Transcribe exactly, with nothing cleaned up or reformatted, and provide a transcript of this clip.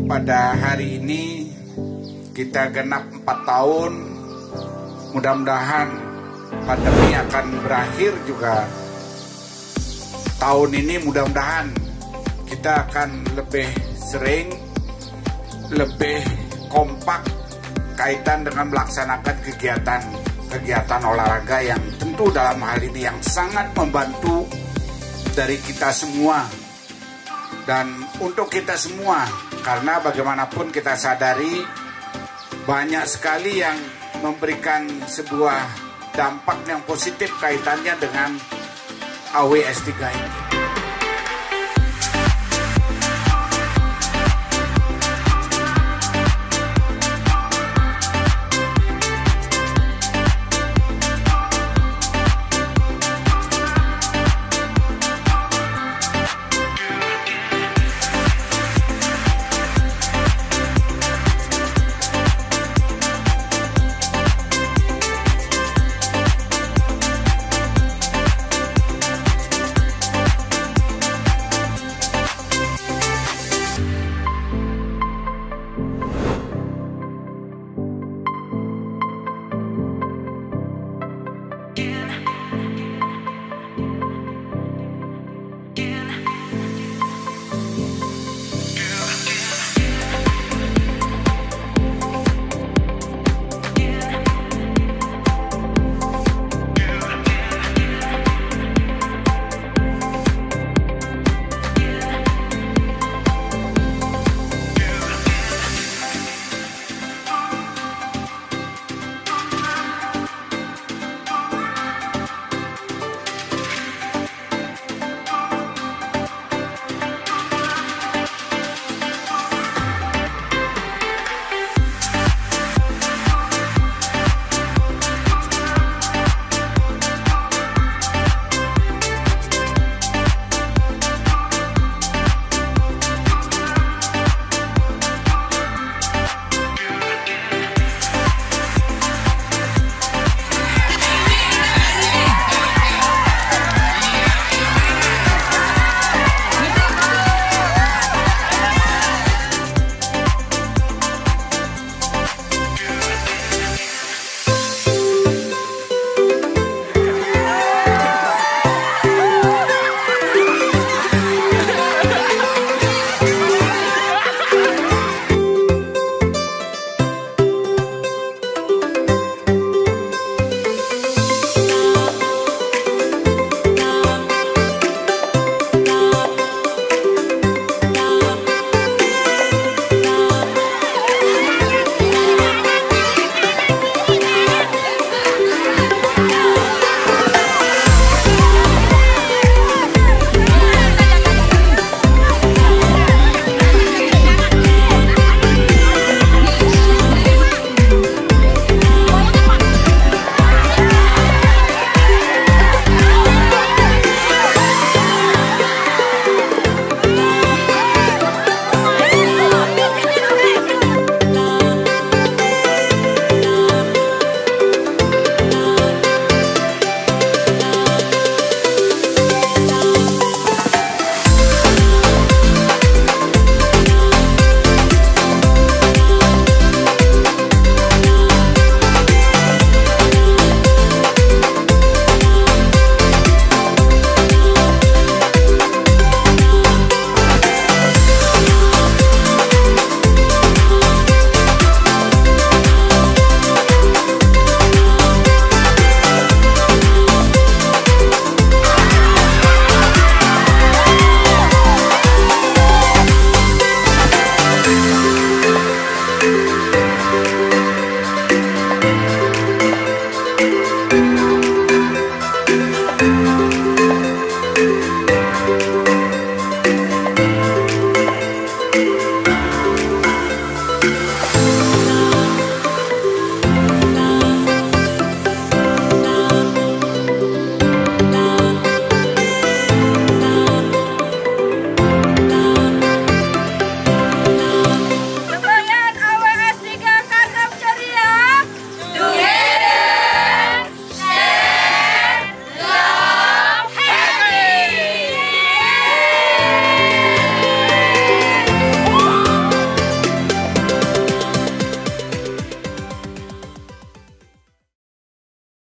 pada hari ini kita genap empat tahun. Mudah-mudahan pandemi akan berakhir juga tahun ini. Mudah-mudahan kita akan lebih sering, lebih kompak kaitan dengan melaksanakan kegiatan-kegiatan olahraga yang tentu dalam hal ini yang sangat membantu dari kita semua dan untuk kita semua, karena bagaimanapun kita sadari banyak sekali yang memberikan sebuah dampak yang positif kaitannya dengan A W S tiga ini.